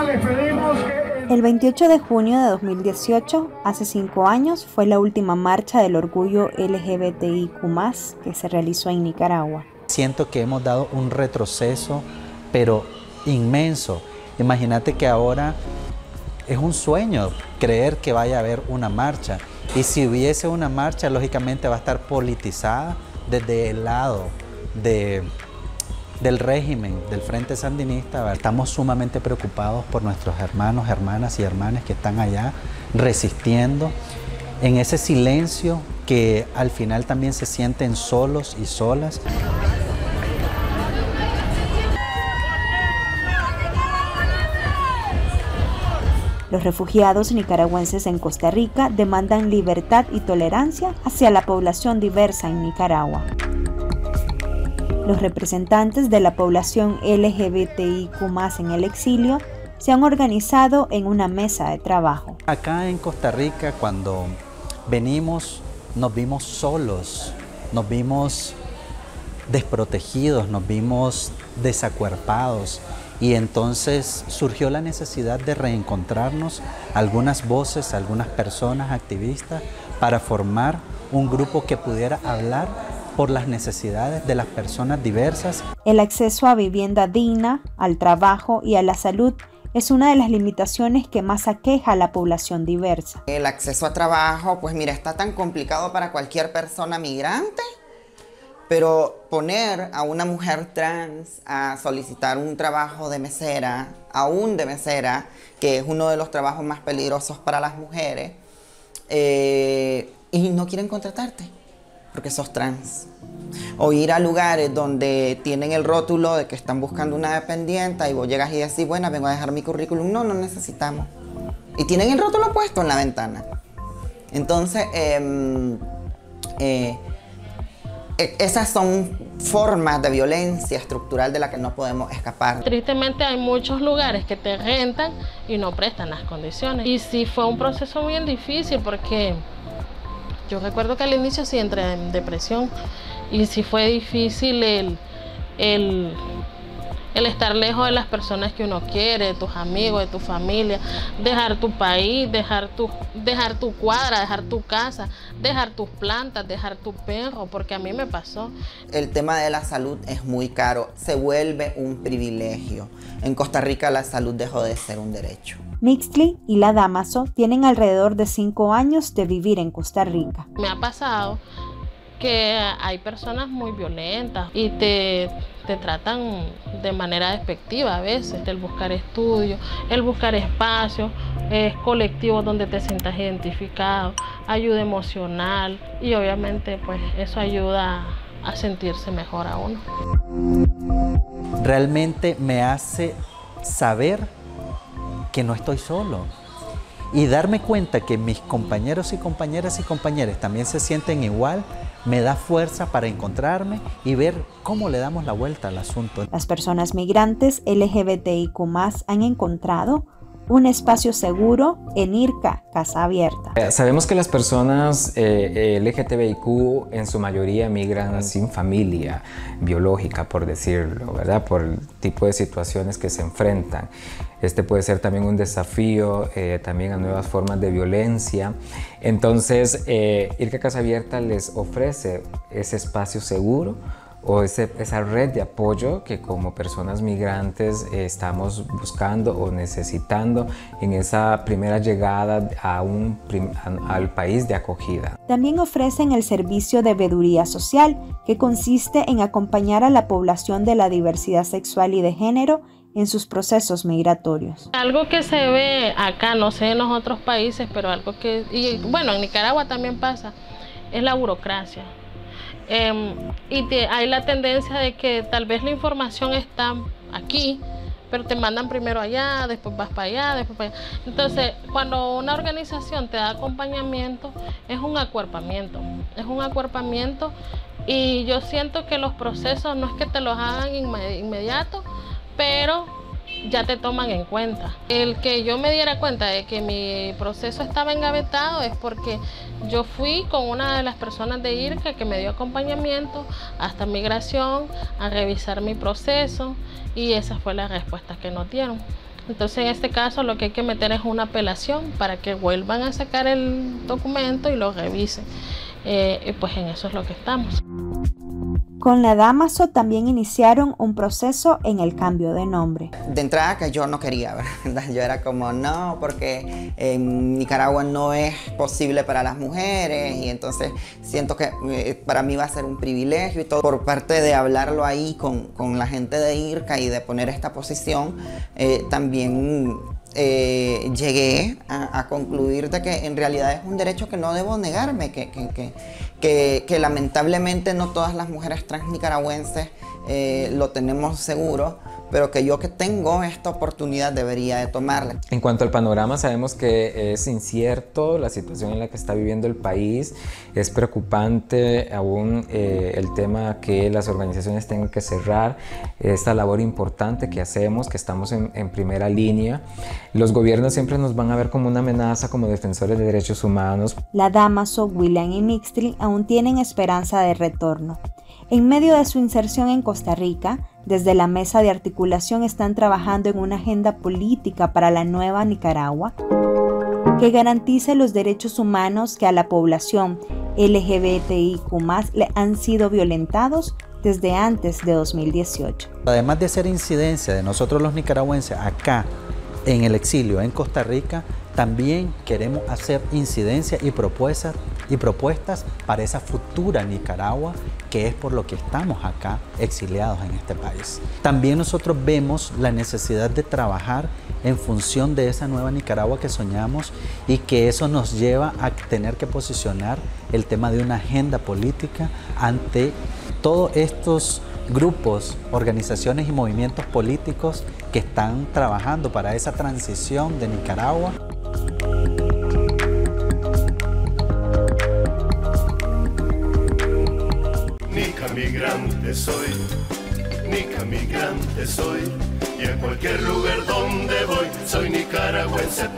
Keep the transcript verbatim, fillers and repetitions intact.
despedimos. El veintiocho de junio de dos mil dieciocho, hace cinco años, fue la última marcha del orgullo L G B T I Q más, que se realizó en Nicaragua. Siento que hemos dado un retroceso, pero inmenso. Imagínate que ahora es un sueño creer que vaya a haber una marcha. Y si hubiese una marcha, lógicamente va a estar politizada desde el lado de, del régimen, del Frente Sandinista. Estamos sumamente preocupados por nuestros hermanos, hermanas y hermanas que están allá resistiendo en ese silencio que al final también se sienten solos y solas. Los refugiados nicaragüenses en Costa Rica demandan libertad y tolerancia hacia la población diversa en Nicaragua. Los representantes de la población L G B T I Q más en el exilio se han organizado en una mesa de trabajo. Acá en Costa Rica, cuando venimos, nos vimos solos, nos vimos desprotegidos, nos vimos desacuerpados. Y entonces surgió la necesidad de reencontrarnos algunas voces, algunas personas activistas para formar un grupo que pudiera hablar por las necesidades de las personas diversas. El acceso a vivienda digna, al trabajo y a la salud es una de las limitaciones que más aqueja a la población diversa. El acceso a trabajo, pues mira, está tan complicado para cualquier persona migrante. Pero poner a una mujer trans a solicitar un trabajo de mesera, aún de mesera, que es uno de los trabajos más peligrosos para las mujeres, eh, y no quieren contratarte porque sos trans. O ir a lugares donde tienen el rótulo de que están buscando una dependiente y vos llegas y decís, bueno, vengo a dejar mi currículum. No, no necesitamos. Y tienen el rótulo puesto en la ventana. Entonces, eh, eh, esas son formas de violencia estructural de la que no podemos escapar. Tristemente hay muchos lugares que te rentan y no prestan las condiciones. Y sí fue un proceso bien difícil porque yo recuerdo que al inicio sí entré en depresión y sí fue difícil el, el, el estar lejos de las personas que uno quiere, de tus amigos, de tu familia, dejar tu país, dejar tu, dejar tu cuadra, dejar tu casa, dejar tus plantas, dejar tu perro, porque a mí me pasó. El tema de la salud es muy caro, se vuelve un privilegio. En Costa Rica la salud dejó de ser un derecho. Mixtli y la Damaso tienen alrededor de cinco años de vivir en Costa Rica. Me ha pasado que hay personas muy violentas y te, te tratan de manera despectiva a veces. El buscar estudios, el buscar espacios, es colectivos donde te sientas identificado, ayuda emocional y obviamente pues eso ayuda a sentirse mejor a uno. Realmente me hace saber que no estoy solo y darme cuenta que mis compañeros y compañeras y compañeros también se sienten igual. Me da fuerza para encontrarme y ver cómo le damos la vuelta al asunto. Las personas migrantes L G B T I Q más han encontrado un espacio seguro en IRCA, Casa Abierta. Eh, sabemos que las personas eh, L G B T I Q en su mayoría migran sin familia biológica, por decirlo, ¿verdad? Por el tipo de situaciones que se enfrentan. Este puede ser también un desafío eh, también a nuevas formas de violencia. Entonces, eh, IRCA Casa Abierta les ofrece ese espacio seguro o ese, esa red de apoyo que como personas migrantes eh, estamos buscando o necesitando en esa primera llegada a un, a, al país de acogida. También ofrecen el servicio de veeduría social, que consiste en acompañar a la población de la diversidad sexual y de género en sus procesos migratorios. Algo que se ve acá, no sé en los otros países, pero algo que, y bueno, en Nicaragua también pasa, es la burocracia. Eh, y te, hay la tendencia de que tal vez la información está aquí, pero te mandan primero allá, después vas para allá, después para allá. Entonces, cuando una organización te da acompañamiento, es un acuerpamiento, es un acuerpamiento y yo siento que los procesos no es que te los hagan inmedi- inmediato, pero ya te toman en cuenta. El que yo me diera cuenta de que mi proceso estaba engavetado es porque yo fui con una de las personas de IRCA que me dio acompañamiento hasta migración a revisar mi proceso y esa fue la respuesta que nos dieron. Entonces en este caso lo que hay que meter es una apelación para que vuelvan a sacar el documento y lo revisen. Eh, y pues en eso es lo que estamos. Con la Damaso también iniciaron un proceso en el cambio de nombre. De entrada que yo no quería, ¿verdad? Yo era como, no, porque en Nicaragua no es posible para las mujeres y entonces siento que eh, para mí va a ser un privilegio y todo. Por parte de hablarlo ahí con, con la gente de I R C A y de poner esta posición, eh, también eh, llegué a, a concluir de que en realidad es un derecho que no debo negarme, que, que, que, que, que lamentablemente no todas las mujeres trans nicaragüenses eh, lo tenemos seguro, pero que yo que tengo esta oportunidad debería de tomarla. En cuanto al panorama, sabemos que es incierto la situación en la que está viviendo el país, es preocupante aún eh, el tema que las organizaciones tengan que cerrar esta labor importante que hacemos, que estamos en, en primera línea. Los gobiernos siempre nos van a ver como una amenaza como defensores de derechos humanos. La Damaso, William y Mixtli aún tienen esperanza de retorno. En medio de su inserción en Costa Rica, desde la mesa de articulación están trabajando en una agenda política para la nueva Nicaragua que garantice los derechos humanos que a la población L G B T I Q más, le han sido violentados desde antes de dos mil dieciocho. Además de ser incidencia de nosotros los nicaragüenses acá en el exilio en Costa Rica, también queremos hacer incidencia y propuestas, y propuestas para esa futura Nicaragua, que es por lo que estamos acá exiliados en este país. También nosotros vemos la necesidad de trabajar en función de esa nueva Nicaragua que soñamos y que eso nos lleva a tener que posicionar el tema de una agenda política ante todos estos grupos, organizaciones y movimientos políticos que están trabajando para esa transición de Nicaragua. Nica migrante soy, Nica migrante soy, y en cualquier lugar donde voy, soy nicaragüense.